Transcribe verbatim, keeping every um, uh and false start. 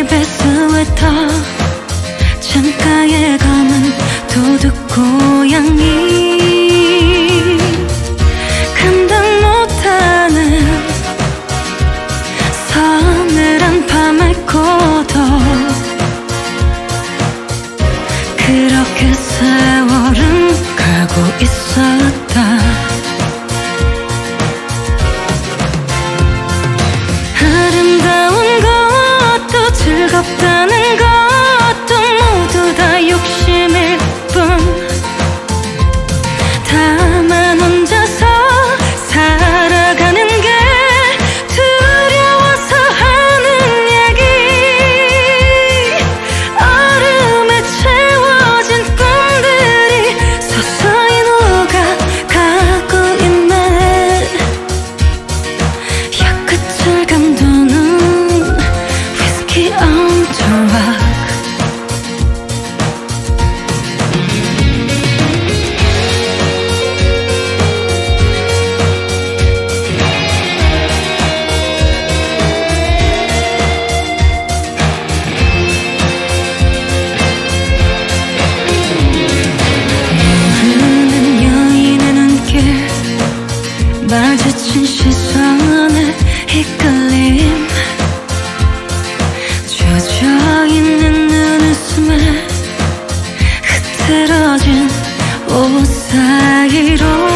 베스웨터 창가에 검은 도둑 고양이 감당 못하는 서늘한 밤의 고독 그렇게 세월은 가고 있었다. 아름다운 것도 즐겁다는 것도 모두 다 욕심일 뿐 다만 혼자서 살아가는 게 두려워서 하는 얘기 얼음에 채워진 꿈들이 서서히 녹아가고 있네. 혀끝을 감도는 위스키 on the rock 마주친 시선의 이끌림 젖어있는 눈웃음에 흐트러진 옷 사이로